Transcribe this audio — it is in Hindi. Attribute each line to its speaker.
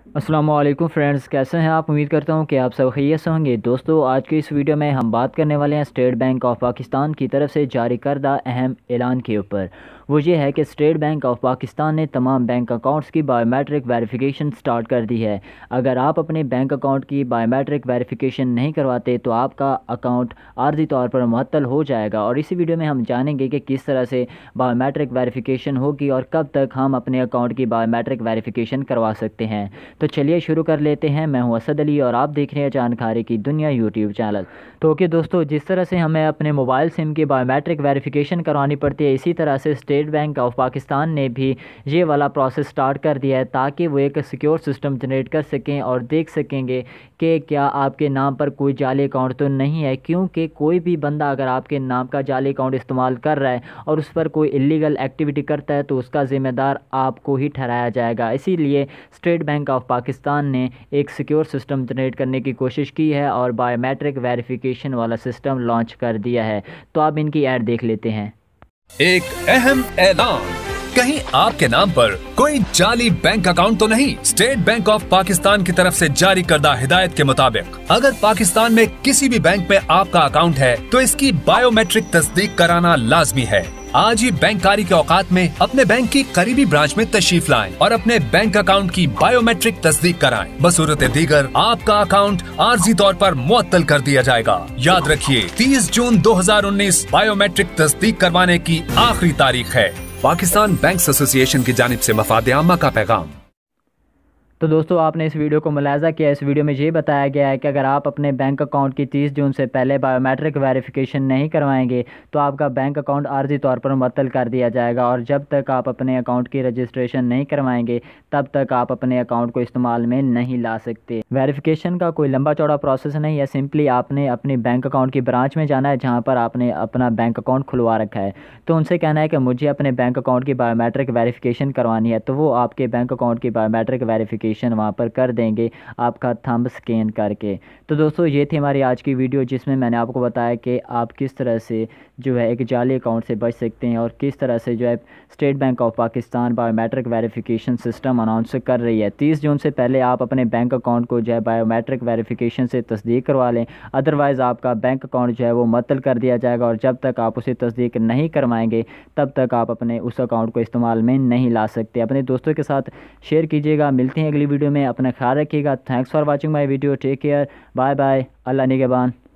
Speaker 1: अस्सलामुअलैकुम फ्रेंड्स, कैसे हैं आप। उम्मीद करता हूं कि आप सब खैरियत से होंगे। दोस्तों, आज की इस वीडियो में हम बात करने वाले हैं स्टेट बैंक ऑफ पाकिस्तान की तरफ से जारी करदा अहम ऐलान के ऊपर। वो ये है कि स्टेट बैंक ऑफ पाकिस्तान ने तमाम बैंक अकाउंट्स की बायोमेट्रिक वेरिफिकेशन स्टार्ट कर दी है। अगर आप अपने बैंक अकाउंट की बायोमेट्रिक वेरिफिकेशन नहीं करवाते तो आपका अकाउंट आर्जी तौर पर मुअत्तल हो जाएगा। और इसी वीडियो में हम जानेंगे कि किस तरह से बायोमेट्रिक वेरिफिकेशन होगी और कब तक हम अपने अकाउंट की बायोमेट्रिक वेरिफिकेशन करवा सकते हैं। तो चलिए शुरू कर लेते हैं। मैं हूं असद अली और आप देख रहे हैं जानकारी की दुनिया यूट्यूब चैनल। तो ओके दोस्तों, जिस तरह से हमें अपने मोबाइल सिम की बायोमेट्रिक वेरिफिकेशन करवानी पड़ती है, इसी तरह से स्टेट बैंक ऑफ पाकिस्तान ने भी ये वाला प्रोसेस स्टार्ट कर दिया है ताकि वो एक सिक्योर सिस्टम जनरेट कर सकें और देख सकेंगे कि क्या आपके नाम पर कोई जाली अकाउंट तो नहीं है। क्योंकि कोई भी बंदा अगर आपके नाम का जाली अकाउंट इस्तेमाल कर रहा है और उस पर कोई इलीगल एक्टिविटी करता है तो उसका ज़िम्मेदार आपको ही ठहराया जाएगा। इसीलिए स्टेट बैंक ऑफ पाकिस्तान ने एक सिक्योर सिस्टम जनरेट करने की कोशिश की है और बायोमेट्रिक वेरिफिकेशन वाला सिस्टम लॉन्च कर दिया है। तो आप इनकी ऐड देख लेते हैं।
Speaker 2: एक अहम ऐलान, कहीं आपके नाम पर कोई जाली बैंक अकाउंट तो नहीं। स्टेट बैंक ऑफ पाकिस्तान की तरफ से जारी करदा हिदायत के मुताबिक अगर पाकिस्तान में किसी भी बैंक में आपका अकाउंट है तो इसकी बायोमेट्रिक तस्दीक कराना लाजमी है। आज ही बैंककारी के औकात में अपने बैंक की करीबी ब्रांच में तशरीफ लाएं और अपने बैंक अकाउंट की बायोमेट्रिक तस्दीक कराएं। बसूरत दीगर आपका अकाउंट आर्जी तौर पर मुअत्तल कर दिया जाएगा। याद रखिए, 30 जून 2019 बायोमेट्रिक तस्दीक करवाने की आखिरी तारीख है। पाकिस्तान बैंक्स एसोसिएशन की जानिब से मफाद आमा का पैगाम।
Speaker 1: तो दोस्तों, आपने इस वीडियो को मुलाहिज़ा किया। इस वीडियो में ये बताया गया है कि अगर आप अपने बैंक अकाउंट की 30 जून से पहले बायोमेट्रिक वेरिफिकेशन नहीं करवाएंगे तो आपका बैंक अकाउंट आर्जी तौर पर मुअत्तल कर दिया जाएगा। और जब तक आप अपने अकाउंट की रजिस्ट्रेशन नहीं करवाएंगे तब तक आप अपने अकाउंट को इस्तेमाल में नहीं ला सकते। वेरिफिकेशन का कोई लंबा चौड़ा प्रोसेस नहीं है। सिंपली आपने अपने बैंक अकाउंट की ब्रांच में जाना है जहाँ पर आपने अपना बैंक अकाउंट खुलवा रखा है। तो उनसे कहना है कि मुझे अपने बैंक अकाउंट की बायोमेट्रिक वेरिफिकेशन करवानी है, तो वो आपके बैंक अकाउंट की बायोमेट्रिक वेरिफिकेशन वहाँ पर कर देंगे आपका थंब स्कैन करके। तो दोस्तों, ये थी हमारी आज की वीडियो जिसमें मैंने आपको बताया कि आप किस तरह से जो है एक जाली अकाउंट से बच सकते हैं और किस तरह से जो है State Bank of Pakistan biometric verification system announce कर रही है। 30 जून से पहले आप अपने बैंक अकाउंट को जो है बायोमेट्रिक वेरिफिकेशन से तस्दीक करवा लें, अदरवाइज़ आपका बैंक अकाउंट जो है वो मुअत्तल कर दिया जाएगा। और जब तक आप उसे तस्दीक नहीं करवाएंगे तब तक आप अपने उस अकाउंट को इस्तेमाल में नहीं ला सकते। अपने दोस्तों के साथ शेयर कीजिएगा। मिलते हैं अगली वीडियो में। अपना ख्याल रखिएगा। Thanks for watching my video. Take care. Bye bye. अल्लाह निगहबान।